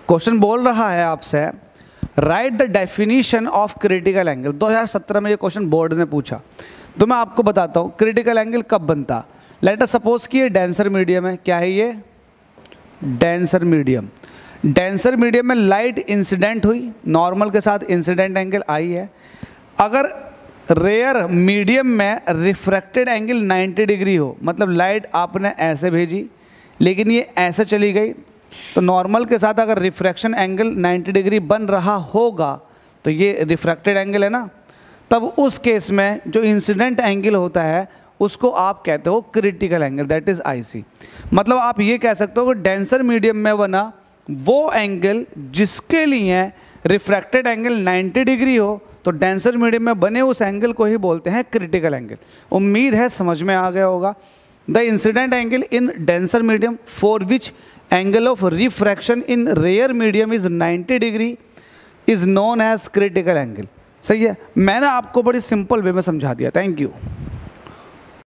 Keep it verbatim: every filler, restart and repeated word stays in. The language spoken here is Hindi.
क्वेश्चन बोल रहा है आपसे right the definition of critical angle. दो हज़ार सत्रह में ये क्वेश्चन बोर्ड ने पूछा, तो मैं आपको बताता हूँ क्रिटिकल एंगल कब बनता। लेट अस सपोज कि ये डेंसर मीडियम है। क्या है ये? Denser medium. डेंसर मीडियम में लाइट इंसिडेंट हुई, नॉर्मल के साथ इंसिडेंट एंगल आई है। अगर रेयर मीडियम में रिफ्रैक्टेड एंगल नब्बे डिग्री हो, मतलब लाइट आपने ऐसे भेजी लेकिन ये ऐसे चली गई, तो नॉर्मल के साथ अगर रिफ्रैक्शन एंगल नब्बे डिग्री बन रहा होगा तो ये रिफ्रैक्टेड एंगल है ना। तब उस केस में जो इंसिडेंट एंगल होता है उसको आप कहते हो critical angle, that is IC. मतलब आप ये कह सकते हो कि डेंसर मीडियम में बना वो एंगल जिसके लिए रिफ्रैक्टेड एंगल नब्बे डिग्री हो, तो डेंसर मीडियम में बने उस एंगल को ही बोलते हैं क्रिटिकल एंगल। उम्मीद है समझ में आ गया होगा। The incident angle in denser medium for which angle of refraction in rare medium is नब्बे degree is known as critical angle. सही है, मैंने आपको बड़ी सिंपल वे में समझा दिया। Thank you.